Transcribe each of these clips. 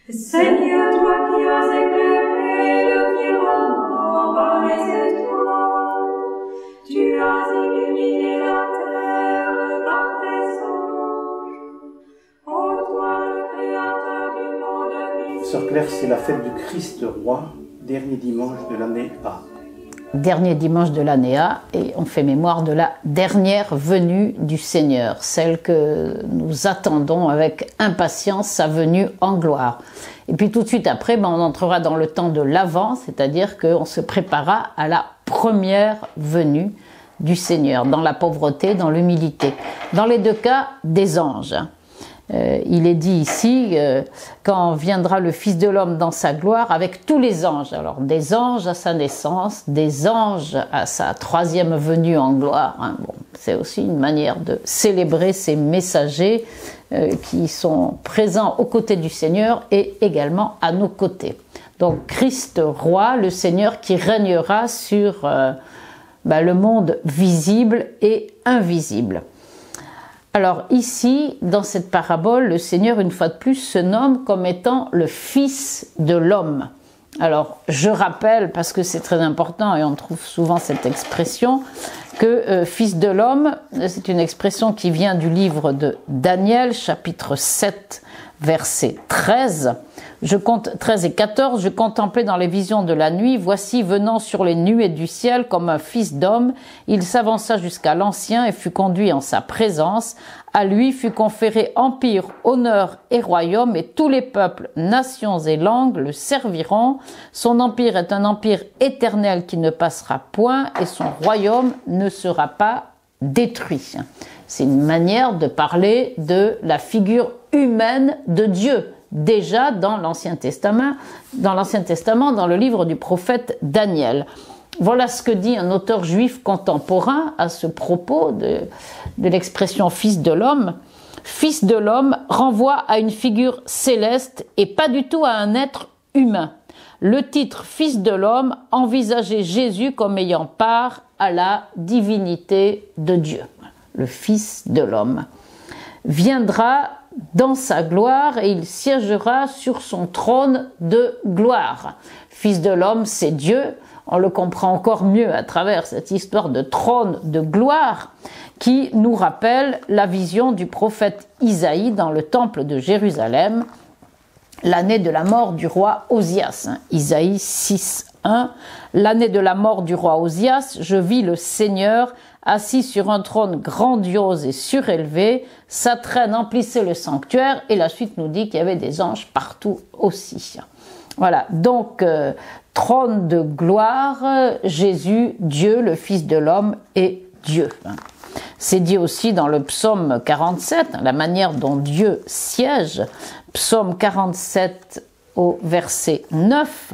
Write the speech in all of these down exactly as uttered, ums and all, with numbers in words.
Seigneur, toi qui as éclairé le firmament par les étoiles, tu as illuminé la terre par tes anges. Ô toi, le Créateur du monde visible. Sœur Claire, c'est la fête du Christ roi, dernier dimanche de l'année A. Dernier dimanche de l'année A, et on fait mémoire de la dernière venue du Seigneur, celle que nous attendons avec impatience, sa venue en gloire. Et puis tout de suite après, ben, on entrera dans le temps de l'Avent, c'est-à-dire qu'on se préparera à la première venue du Seigneur, dans la pauvreté, dans l'humilité. Dans les deux cas, des anges. Euh, il est dit ici, euh, quand viendra le Fils de l'homme dans sa gloire avec tous les anges. Alors des anges à sa naissance, des anges à sa troisième venue en gloire. Hein. Bon, c'est aussi une manière de célébrer ces messagers euh, qui sont présents aux côtés du Seigneur et également à nos côtés. Donc Christ roi, le Seigneur qui régnera sur euh, bah, le monde visible et invisible. Alors ici, dans cette parabole, le Seigneur, une fois de plus, se nomme comme étant le Fils de l'homme. Alors, je rappelle, parce que c'est très important et on trouve souvent cette expression, que euh, Fils de l'homme, c'est une expression qui vient du livre de Daniel, chapitre sept, verset treize. Je compte treize et quatorze, je contemplais dans les visions de la nuit, voici venant sur les nuées du ciel comme un fils d'homme, il s'avança jusqu'à l'Ancien et fut conduit en sa présence. À lui fut conféré empire, honneur et royaume, et tous les peuples, nations et langues le serviront. Son empire est un empire éternel qui ne passera point, et son royaume ne sera pas détruit. C'est une manière de parler de la figure humaine de Dieu. Déjà dans l'Ancien Testament, dans l'Ancien Testament, dans le livre du prophète Daniel. Voilà ce que dit un auteur juif contemporain à ce propos de, de l'expression « fils de l'homme ». Fils de l'homme renvoie à une figure céleste et pas du tout à un être humain. Le titre « fils de l'homme » envisageait Jésus comme ayant part à la divinité de Dieu. Le fils de l'homme viendra dans sa gloire et il siégera sur son trône de gloire. Fils de l'homme, c'est Dieu. On le comprend encore mieux à travers cette histoire de trône de gloire qui nous rappelle la vision du prophète Isaïe dans le temple de Jérusalem, l'année de la mort du roi Osias. Isaïe six, un. L'année de la mort du roi Osias, je vis le Seigneur assis sur un trône grandiose et surélevé, sa traîne emplissait le sanctuaire, et la suite nous dit qu'il y avait des anges partout aussi. Voilà, donc euh, trône de gloire, Jésus, Dieu, le Fils de l'homme, est Dieu. C'est dit aussi dans le psaume quarante-sept, la manière dont Dieu siège, psaume quarante-sept au verset neuf.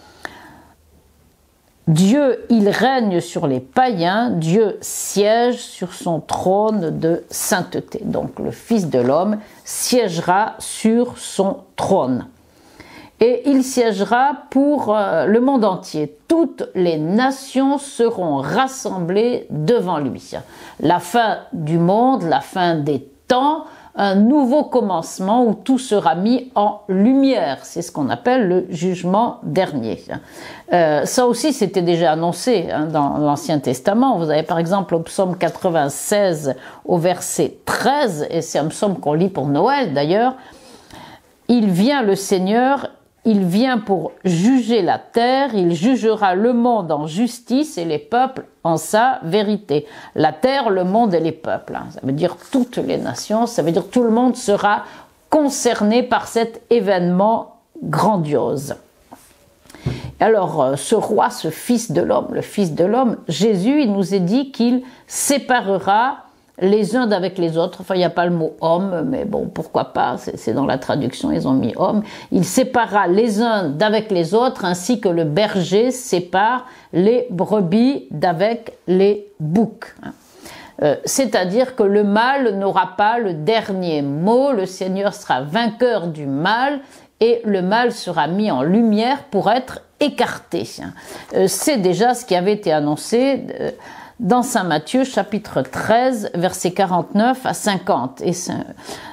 Dieu, il règne sur les païens, Dieu siège sur son trône de sainteté. Donc le Fils de l'homme siégera sur son trône. Et il siégera pour euh, le monde entier. Toutes les nations seront rassemblées devant lui. La fin du monde, la fin des temps, un nouveau commencement où tout sera mis en lumière. C'est ce qu'on appelle le jugement dernier. Euh, ça aussi, c'était déjà annoncé hein, dans l'Ancien Testament. Vous avez par exemple au psaume quatre-vingt-seize au verset treize, et c'est un psaume qu'on lit pour Noël d'ailleurs. Il vient le Seigneur, il vient pour juger la terre, il jugera le monde en justice et les peuples en sa vérité. La terre, le monde et les peuples. Hein. Ça veut dire toutes les nations, ça veut dire tout le monde sera concerné par cet événement grandiose. Alors, ce roi, ce Fils de l'homme, le Fils de l'homme, Jésus, il nous est dit qu'il séparera les uns d'avec les autres. Enfin, il n'y a pas le mot homme, mais bon, pourquoi pas, c'est dans la traduction, ils ont mis homme. Il séparera les uns d'avec les autres, ainsi que le berger sépare les brebis d'avec les boucs. Euh, C'est-à-dire que le mal n'aura pas le dernier mot, le Seigneur sera vainqueur du mal, et le mal sera mis en lumière pour être écarté. Euh, C'est déjà ce qui avait été annoncé euh, dans Saint Matthieu, chapitre treize, versets quarante-neuf à cinquante. Et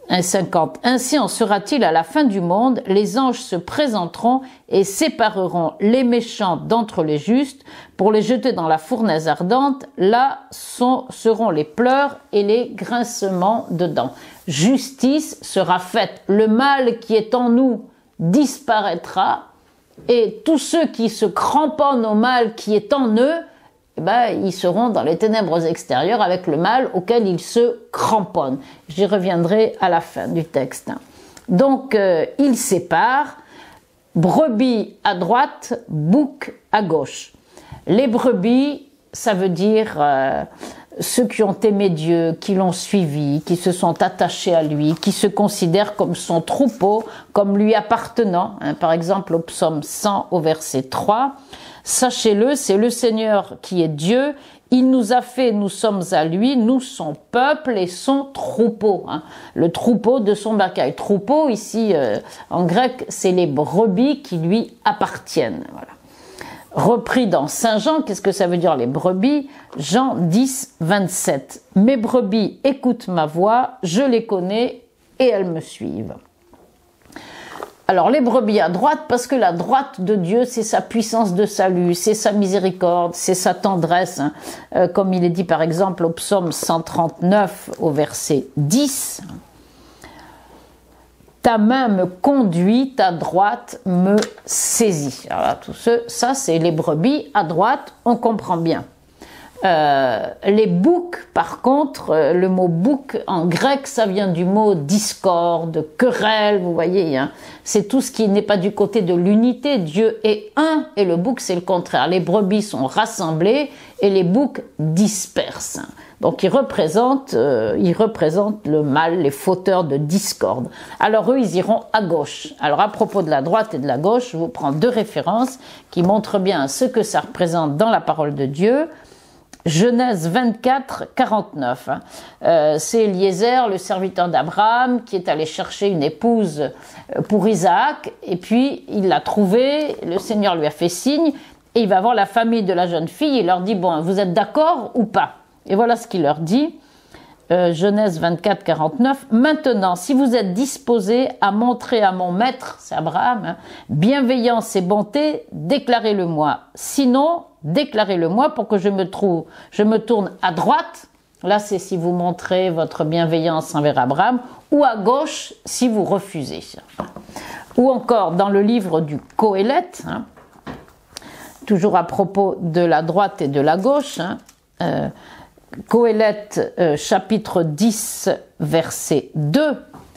un cinquante. Ainsi en sera-t-il à la fin du monde, les anges se présenteront et sépareront les méchants d'entre les justes pour les jeter dans la fournaise ardente. Là sont, seront les pleurs et les grincements de dents. Justice sera faite. Le mal qui est en nous disparaîtra et tous ceux qui se cramponnent au mal qui est en eux, eh ben, ils seront dans les ténèbres extérieures avec le mal auquel ils se cramponnent. J'y reviendrai à la fin du texte. Donc, euh, il sépare brebis à droite, bouc à gauche. Les brebis, ça veut dire euh, ceux qui ont aimé Dieu, qui l'ont suivi, qui se sont attachés à lui, qui se considèrent comme son troupeau, comme lui appartenant. Hein, par exemple, au psaume cent, au verset trois. Sachez-le, c'est le Seigneur qui est Dieu, il nous a fait, nous sommes à lui, nous son peuple et son troupeau, hein, le troupeau de son bercail. Troupeau, ici, euh, en grec, c'est les brebis qui lui appartiennent. Voilà. Repris dans Saint Jean, qu'est-ce que ça veut dire les brebis? Jean dix, vingt-sept. Mes brebis écoutent ma voix, je les connais et elles me suivent. Alors les brebis à droite, parce que la droite de Dieu, c'est sa puissance de salut, c'est sa miséricorde, c'est sa tendresse, hein. euh, comme il est dit par exemple au psaume cent trente-neuf au verset dix. Ta main me conduit, ta droite me saisit. Alors tout ce, ça c'est les brebis à droite, on comprend bien. Euh, les boucs, par contre, euh, le mot bouc en grec, ça vient du mot discorde, querelle, vous voyez, hein. C'est tout ce qui n'est pas du côté de l'unité. Dieu est un et le bouc, c'est le contraire. Les brebis sont rassemblées et les boucs dispersent. Donc ils représentent, euh, ils représentent le mal, les fauteurs de discorde. Alors eux, ils iront à gauche. Alors à propos de la droite et de la gauche, je vous prends deux références qui montrent bien ce que ça représente dans la parole de Dieu. Genèse vingt-quatre, quarante-neuf. Hein. Euh, c'est Eliezer, le serviteur d'Abraham, qui est allé chercher une épouse pour Isaac, et puis il l'a trouvée, le Seigneur lui a fait signe, et il va voir la famille de la jeune fille, et il leur dit, bon, vous êtes d'accord ou pas? Et voilà ce qu'il leur dit, euh, Genèse vingt-quatre, quarante-neuf. Maintenant, si vous êtes disposés à montrer à mon maître, c'est Abraham, hein, bienveillance et bonté, déclarez-le-moi. Sinon, déclarez-le-moi pour que je me trouve, je me tourne à droite. Là, c'est si vous montrez votre bienveillance envers Abraham, ou à gauche si vous refusez. Ou encore dans le livre du Qoéleth, hein, toujours à propos de la droite et de la gauche, hein, euh, Qoéleth euh, chapitre dix verset deux,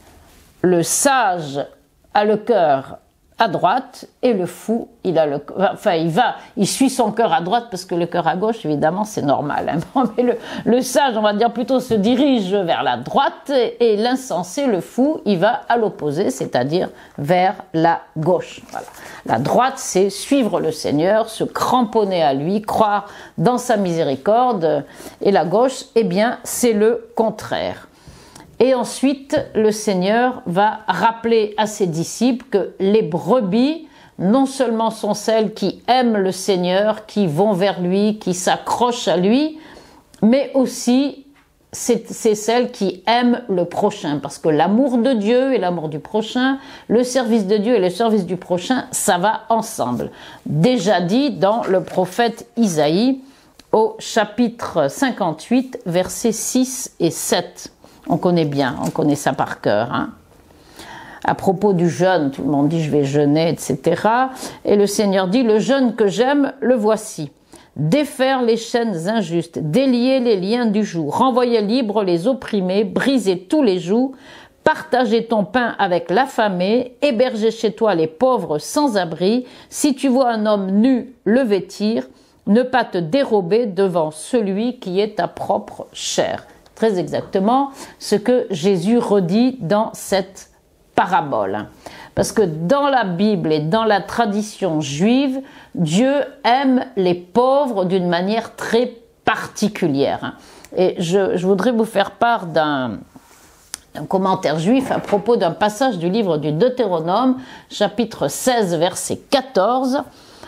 le sage a le cœur à droite et le fou il a le enfin il va il suit son cœur à droite parce que le cœur à gauche évidemment c'est normal, hein. Bon, mais le, le sage on va dire plutôt se dirige vers la droite et, et l'insensé, le fou, il va à l'opposé, c'est-à-dire vers la gauche. Voilà. La droite c'est suivre le Seigneur, se cramponner à lui, croire dans sa miséricorde, et la gauche eh bien c'est le contraire. Et ensuite, le Seigneur va rappeler à ses disciples que les brebis, non seulement sont celles qui aiment le Seigneur, qui vont vers lui, qui s'accrochent à lui, mais aussi c'est, c'est celles qui aiment le prochain. Parce que l'amour de Dieu et l'amour du prochain, le service de Dieu et le service du prochain, ça va ensemble. Déjà dit dans le prophète Isaïe, au chapitre cinquante-huit, versets six et sept. On connaît bien, on connaît ça par cœur. Hein. À propos du jeûne, tout le monde dit je vais jeûner, et cetera. Et le Seigneur dit, le jeûne que j'aime, le voici. Défaire les chaînes injustes, délier les liens du joug, renvoyer libres les opprimés, briser tous les jougs, partager ton pain avec l'affamé, héberger chez toi les pauvres sans abri. Si tu vois un homme nu, le vêtir, ne pas te dérober devant celui qui est ta propre chair. Très exactement ce que Jésus redit dans cette parabole. Parce que dans la Bible et dans la tradition juive, Dieu aime les pauvres d'une manière très particulière. Et je, je voudrais vous faire part d'un, d'un commentaire juif à propos d'un passage du livre du Deutéronome, chapitre seize, verset quatorze,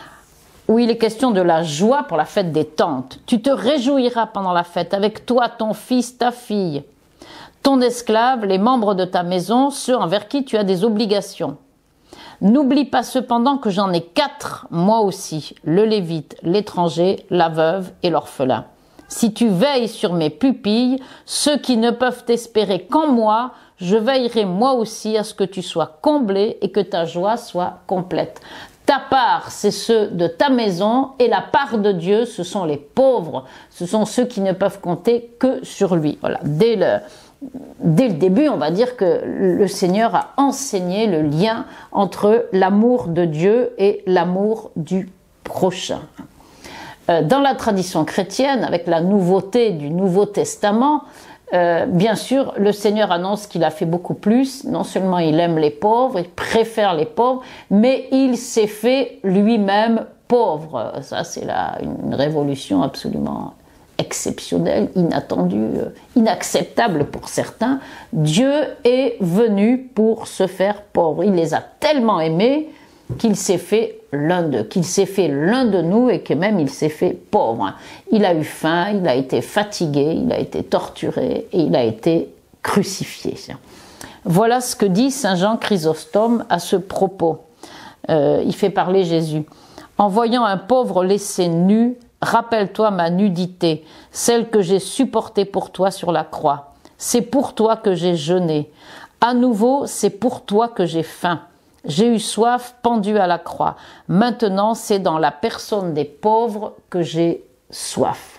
où il est question de la joie pour la fête des tentes. Tu te réjouiras pendant la fête, avec toi, ton fils, ta fille, ton esclave, les membres de ta maison, ceux envers qui tu as des obligations. N'oublie pas cependant que j'en ai quatre, moi aussi, le lévite, l'étranger, la veuve et l'orphelin. Si tu veilles sur mes pupilles, ceux qui ne peuvent espérer qu'en moi, je veillerai moi aussi à ce que tu sois comblé et que ta joie soit complète. Ta part, c'est ceux de ta maison, et la part de Dieu, ce sont les pauvres. Ce sont ceux qui ne peuvent compter que sur lui. Voilà. Dès le, dès le début, on va dire que le Seigneur a enseigné le lien entre l'amour de Dieu et l'amour du prochain. Dans la tradition chrétienne, avec la nouveauté du Nouveau Testament, Euh, bien sûr, le Seigneur annonce qu'il a fait beaucoup plus. Non seulement il aime les pauvres, il préfère les pauvres, mais il s'est fait lui-même pauvre. Ça, c'est là une révolution absolument exceptionnelle, inattendue, euh, inacceptable pour certains. Dieu est venu pour se faire pauvre. Il les a tellement aimés qu'il s'est fait l'un d'eux, qu'il s'est fait l'un de nous et que même il s'est fait pauvre. Il a eu faim, il a été fatigué, il a été torturé et il a été crucifié. Voilà ce que dit saint Jean Chrysostome à ce propos. Euh, il fait parler Jésus. En voyant un pauvre laissé nu, rappelle-toi ma nudité, celle que j'ai supportée pour toi sur la croix. C'est pour toi que j'ai jeûné. À nouveau, c'est pour toi que j'ai faim. J'ai eu soif pendu à la croix. Maintenant, c'est dans la personne des pauvres que j'ai soif.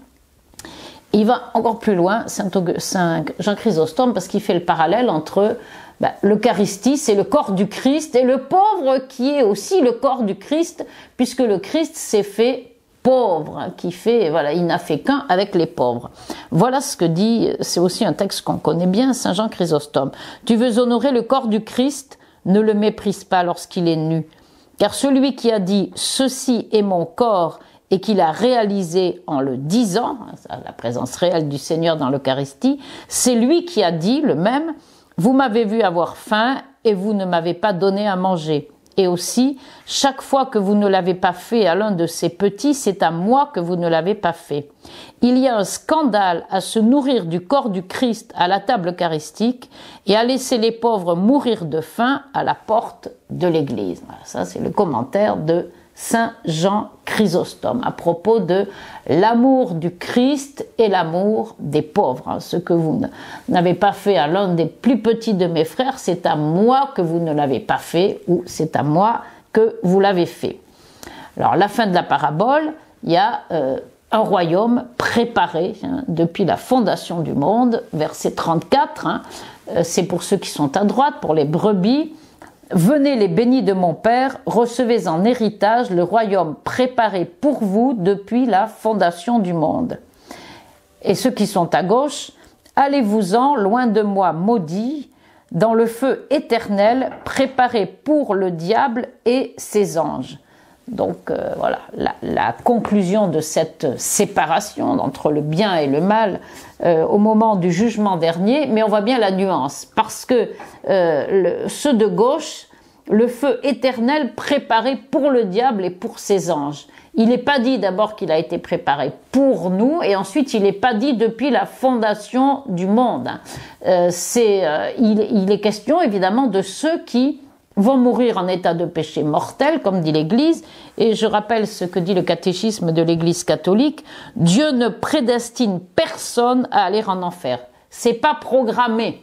Il va encore plus loin, saint Jean Chrysostome, parce qu'il fait le parallèle entre ben, l'Eucharistie, c'est le corps du Christ, et le pauvre qui est aussi le corps du Christ, puisque le Christ s'est fait pauvre, qui fait, voilà, il n'a fait qu'un avec les pauvres. Voilà ce que dit, c'est aussi un texte qu'on connaît bien, saint Jean Chrysostome. Tu veux honorer le corps du Christ, ne le méprise pas lorsqu'il est nu. Car celui qui a dit « Ceci est mon corps » et qui l'a réalisé en le disant, la présence réelle du Seigneur dans l'Eucharistie, c'est lui qui a dit, le même, « Vous m'avez vu avoir faim et vous ne m'avez pas donné à manger. » Et aussi, chaque fois que vous ne l'avez pas fait à l'un de ces petits, c'est à moi que vous ne l'avez pas fait. Il y a un scandale à se nourrir du corps du Christ à la table eucharistique et à laisser les pauvres mourir de faim à la porte de l'Église. Voilà, ça, c'est le commentaire de saint Jean Chrysostome à propos de l'amour du Christ et l'amour des pauvres. Ce que vous n'avez pas fait à l'un des plus petits de mes frères, c'est à moi que vous ne l'avez pas fait, ou c'est à moi que vous l'avez fait. Alors, la fin de la parabole, il y a euh, un royaume préparé hein, depuis la fondation du monde, verset trente-quatre, hein, euh, c'est pour ceux qui sont à droite, pour les brebis. Venez les bénis de mon Père, recevez en héritage le royaume préparé pour vous depuis la fondation du monde. Et ceux qui sont à gauche, allez-vous-en loin de moi maudits, dans le feu éternel préparé pour le diable et ses anges. Donc euh, voilà, la, la conclusion de cette séparation entre le bien et le mal euh, au moment du jugement dernier, mais on voit bien la nuance, parce que euh, le, ceux de gauche, le feu éternel préparé pour le diable et pour ses anges. Il n'est pas dit d'abord qu'il a été préparé pour nous, et ensuite il n'est pas dit depuis la fondation du monde. Euh, c'est, euh, il, il est question évidemment de ceux qui vont mourir en état de péché mortel, comme dit l'Église, et je rappelle ce que dit le catéchisme de l'Église catholique, Dieu ne prédestine personne à aller en enfer. C'est pas programmé.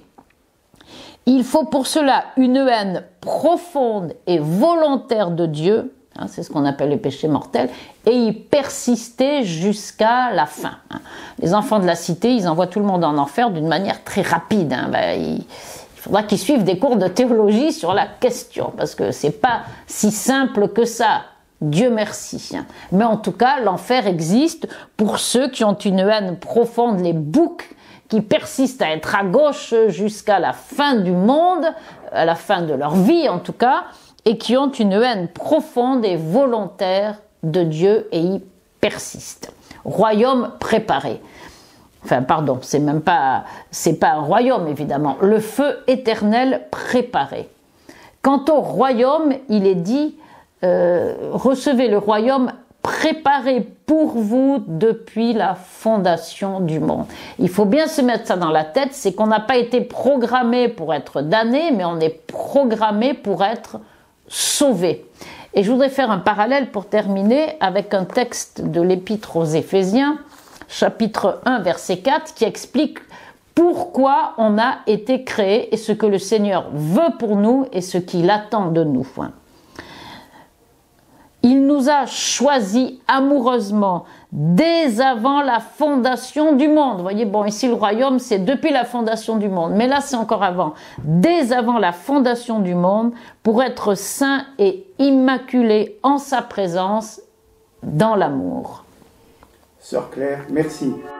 Il faut pour cela une haine profonde et volontaire de Dieu, hein, c'est ce qu'on appelle le péché mortel, et y persister jusqu'à la fin. Hein. Les enfants de la cité, ils envoient tout le monde en enfer d'une manière très rapide. Hein. Ben, ils, Il faudra qu'ils suivent des cours de théologie sur la question, parce que c'est pas si simple que ça. Dieu merci. Mais en tout cas, l'enfer existe pour ceux qui ont une haine profonde, les boucs, qui persistent à être à gauche jusqu'à la fin du monde, à la fin de leur vie en tout cas, et qui ont une haine profonde et volontaire de Dieu et y persistent. Royaume préparé. Enfin, pardon, c'est même pas, c'est pas un royaume, évidemment. Le feu éternel préparé. Quant au royaume, il est dit, euh, recevez le royaume préparé pour vous depuis la fondation du monde. Il faut bien se mettre ça dans la tête, c'est qu'on n'a pas été programmé pour être damné, mais on est programmé pour être sauvé. Et je voudrais faire un parallèle pour terminer avec un texte de l'Épître aux Éphésiens, chapitre un, verset quatre, qui explique pourquoi on a été créé et ce que le Seigneur veut pour nous et ce qu'il attend de nous. Il nous a choisis amoureusement dès avant la fondation du monde. Vous voyez, bon, ici le royaume, c'est depuis la fondation du monde. Mais là, c'est encore avant. Dès avant la fondation du monde, pour être saints et immaculés en sa présence, dans l'amour. Sœur Claire, merci.